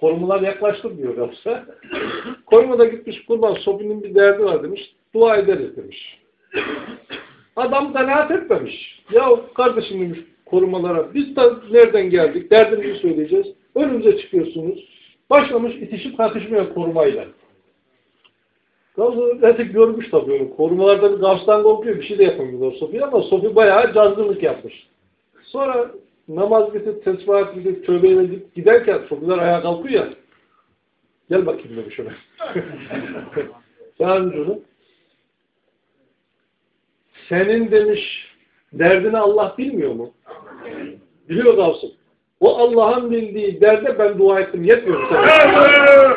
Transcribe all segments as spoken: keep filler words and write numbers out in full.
korumalar yaklaştırmıyor yoksa. Korumada gitmiş kurban Sofi'nin bir derdi var demiş. Dua ederiz demiş. Adam kanaat etmemiş. Ya kardeşim demiş korumalara biz de nereden geldik? Derdimizi söyleyeceğiz. Önümüze çıkıyorsunuz. Başlamış itişip kakışmaya korumayla. Gavs artık görmüş tabii onu. Korumalarda bir Gavs'tan korkuyor. Bir şey de yapamıyorlar Sofi'ye ama Sofi bayağı cazgırlık yapmış. Sonra namaz bitip, tesbihat bitip, tövbeyle giderken Sofiler ayağa kalkıyor ya. Gel bakayım demiş ona. Çağırmış onu. Senin demiş derdini Allah bilmiyor mu? Biliyor Gavs'ım. O Allah'ın bildiği derde ben dua ettim. Yetmiyor mu sana?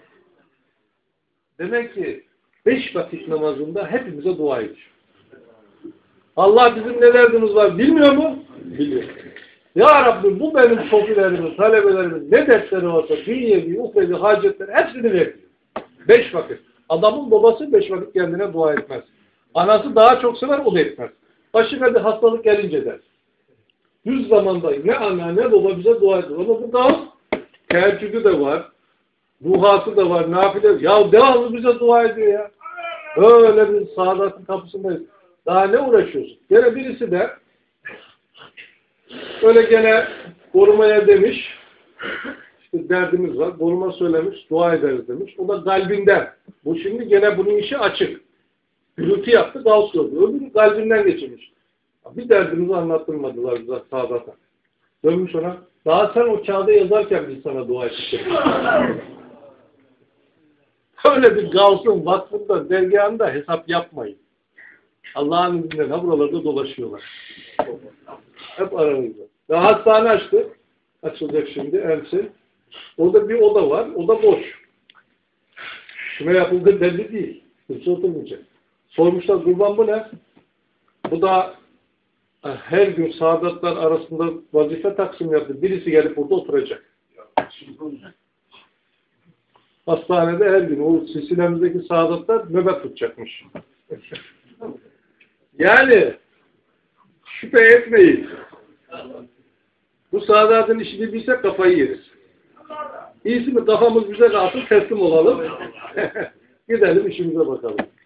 Demek ki beş vakit namazında hepimize dua ediyor. Allah bizim ne derdimiz var bilmiyor mu? Biliyor. Ya Rabbi bu benim sofilerimiz, talebelerimiz ne dertleri varsa dünyevi, ukrevi, hacetleri hepsini veriyor. Beş vakit. Adamın babası beş vakit kendine dua etmez. Anası daha çok sever, o da etmez. Başına bir hastalık gelince der. Düz zamanda ne ana ne baba bize dua ediyor. Ama bu da teheccüdü de var. Duhası da var, nafile. Ya devamlı bize dua ediyor ya. Öyle bir saadatın kapısındayız. Daha ne uğraşıyorsun? Gene birisi de öyle gene korumaya demiş. İşte derdimiz var. Koruma söylemiş, dua ederiz demiş. O da kalbinden. Bu şimdi gene bunun işi açık. Gürültü yaptı, gavs gördü. Öbürü kalbinden geçirmiş. Bir derdimizi anlattırmadılar bize saadata. Dönmüş ona. Daha sen o kağıda yazarken biz sana dua ettik. Öyle bir gavsın vakfında, dergahında hesap yapmayın. Allah'ın izniyle ha buralarda dolaşıyorlar. Hep aranızda. Daha hastane açtı. Açılacak şimdi Ensin. Orada bir oda var. Oda boş. Kime yapıldığı belli değil. Kimse oturmayacak. Sormuşlar kurban bu ne? Bu da her gün saadatlar arasında vazife taksim yaptı. Birisi gelip burada oturacak. Hastanede her gün o silsilemizdeki saadatlar nöbet tutacakmış. Yani şüphe etmeyin. Bu saadatın işini bilsek kafayı yeriz. İyisi mi kafamız güzel rahatı teslim olalım. Gidelim işimize bakalım.